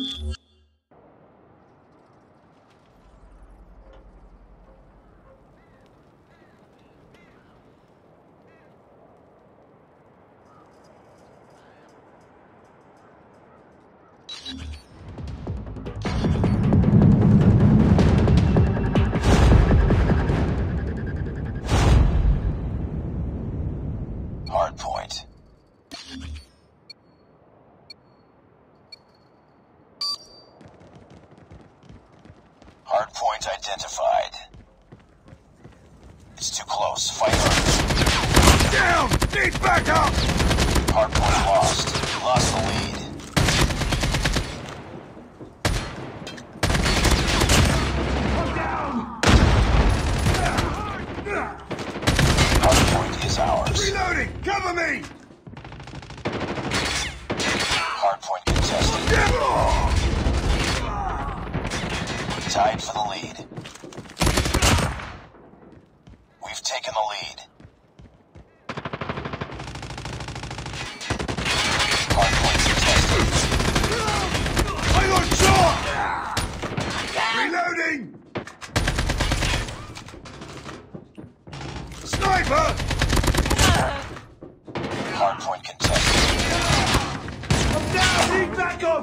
Hardpoint. Hardpoint identified. It's too close. Fight hard. Down! Need backup! Hardpoint lost. Lost the lead. Hardpoint is ours. Reloading! Cover me! Hardpoint contested. Tied for the lead. We've taken the lead. Hardpoint contested. I got shot! Reloading! Sniper! Hardpoint contested. I'm down! Need backup!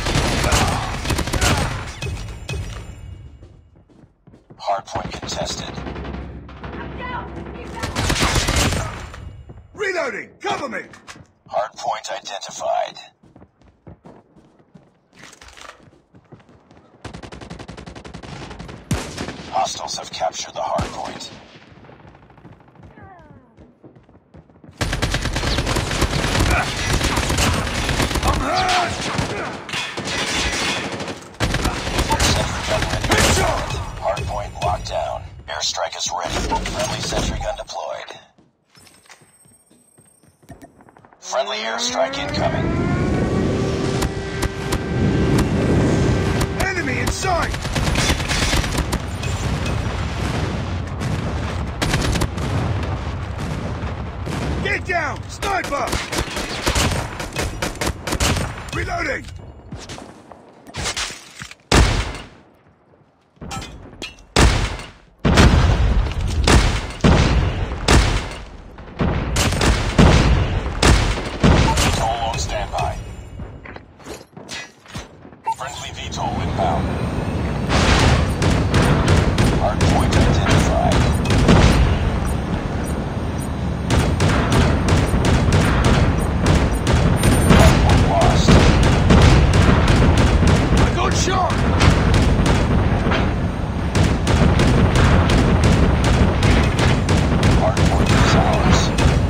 Hardpoint contested. Reloading! Cover me! Hardpoint identified. Hostiles have captured the hardpoint. I'm hurt! Sentry gun ready. Hardpoint locked down. Airstrike is ready. Friendly sentry gun deployed. Friendly airstrike incoming. Enemy in sight! Get down! Sniper! Reloading! VTOL on standby. Friendly VTOL inbound. Hardpoint identified. Hardpoint lost. I got shot! Hardpoint is ours.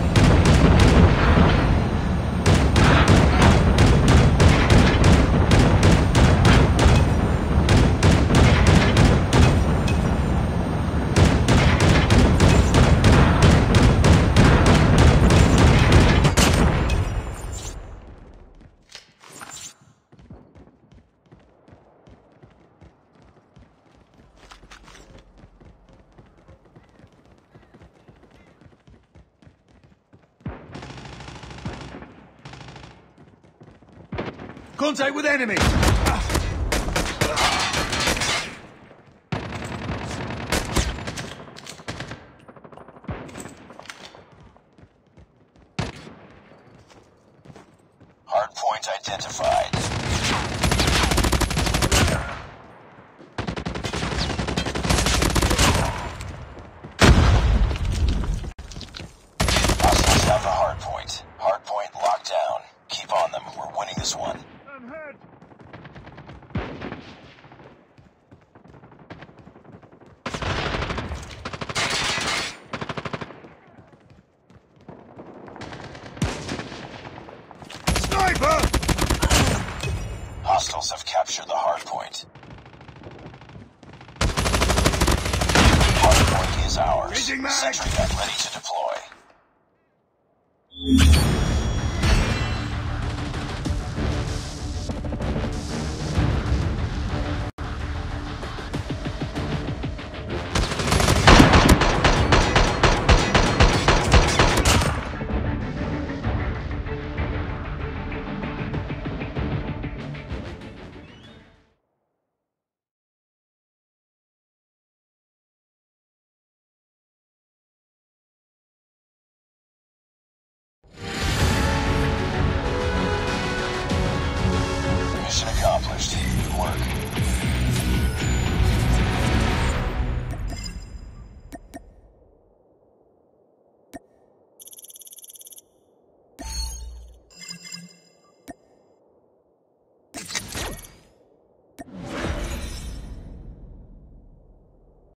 Contact with enemy! Hardpoint identified. Hostiles have the hardpoint. Hardpoint locked down. Keep on them. We're winning this one. I'm hurt! Sniper! Hostiles have captured the hardpoint. Hardpoint is ours. Changing mag. Sentry gun ready to deploy.